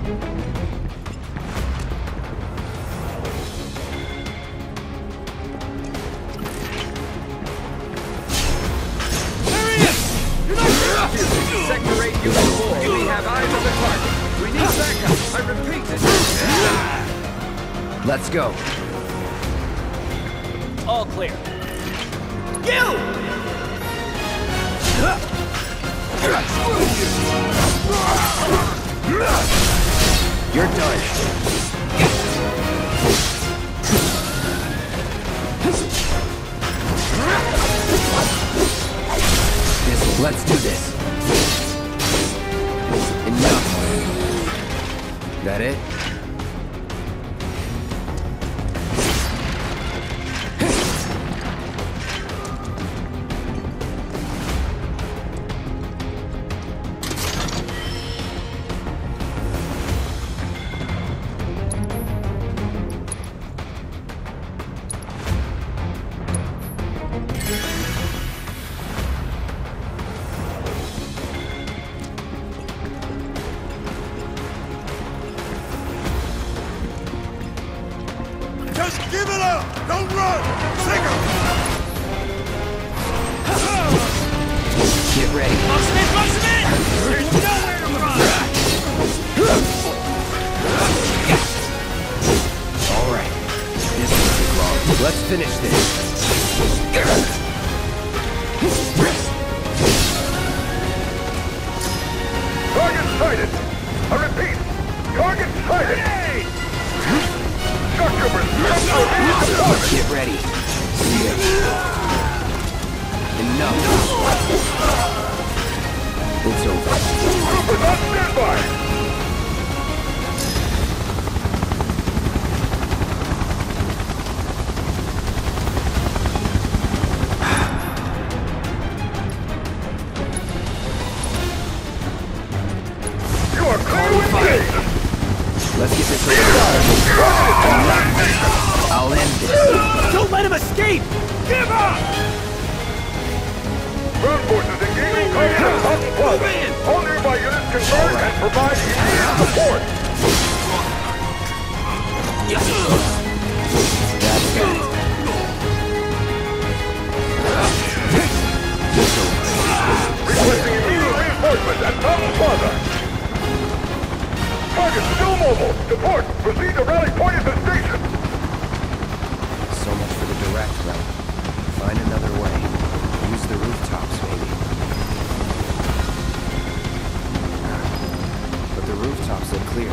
Sector 8, Unit 4, we have eyes on the target. We need backup. I repeat this. Let's go. All clear. You're done. Let's do this. Enough. That it? Just give it up! Don't run! Singer! Get ready. Box him in! Box him in! There's nowhere to run! All right. This won't take long. Let's finish this. Target sighted! I repeat, target sighted! Get ready. Enough. It's over. Troopers on standby! You are clear with me! Let's get this over. I'll end this. Don't let him escape! Give up! Ground forces engaging target at Hub Plaza. All nearby units converge and provide immediate support. That's it. Requesting immediate reinforcements at Hub Plaza. Target still mobile. Support. Proceed to rally point at the station. So much for the direct route. Find another way. Use the rooftops, maybe. But the rooftops look clear.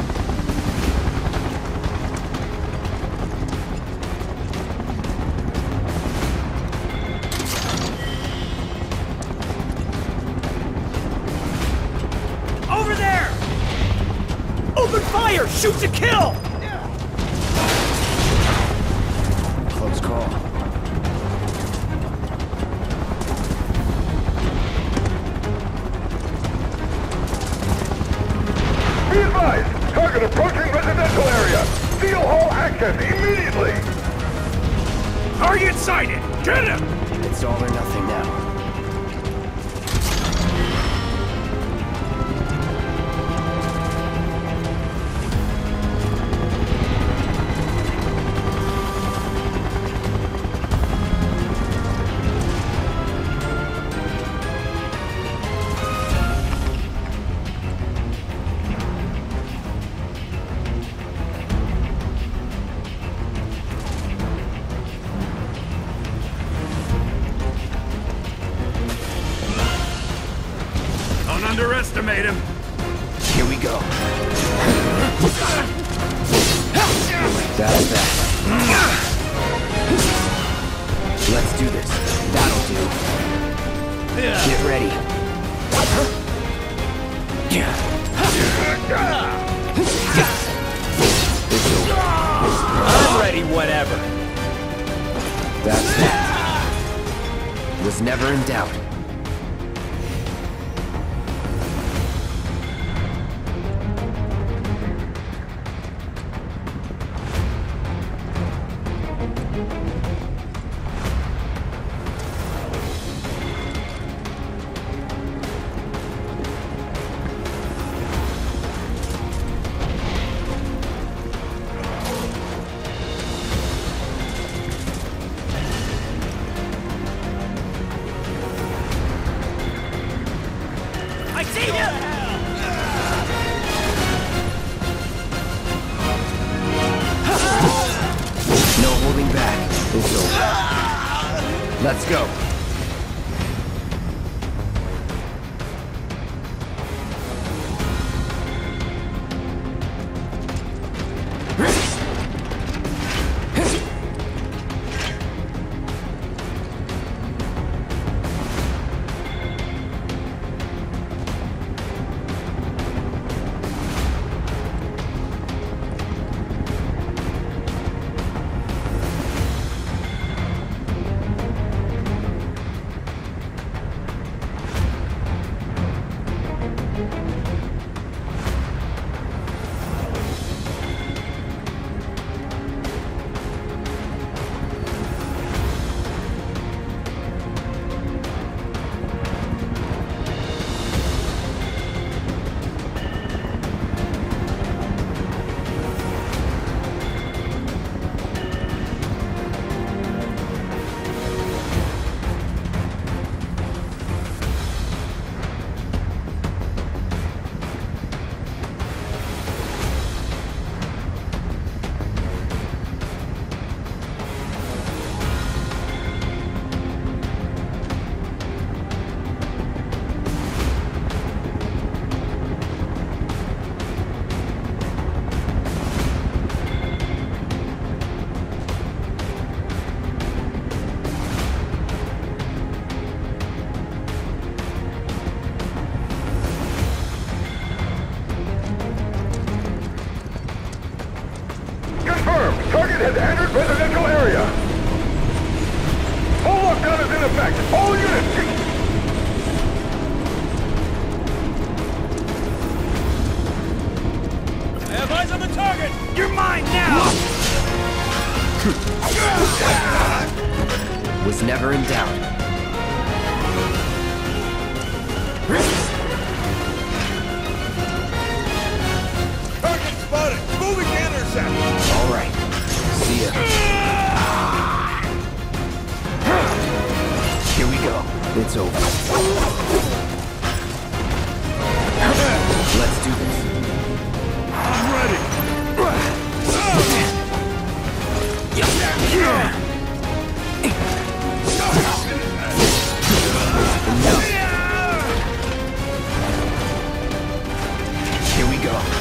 Over there! Open fire! Shoot to kill! Close call. Be advised. Target approaching residential area. Seal all access immediately. Target sighted. Get him! It's all or nothing now. Don't underestimate him. Here we go. That's that. Let's do this. That'll do. Get ready. It's over. I'm ready whenever. That's that. Was never in doubt. Let's go. Confirmed. Target has entered residential area. Full lockdown is in effect. All units cease. I have eyes on the target! You're mine now! Was never in doubt. Target spotted. Moving to intercept. All right. See ya. Here we go. It's over. Let's do this. I'm ready. Here we go.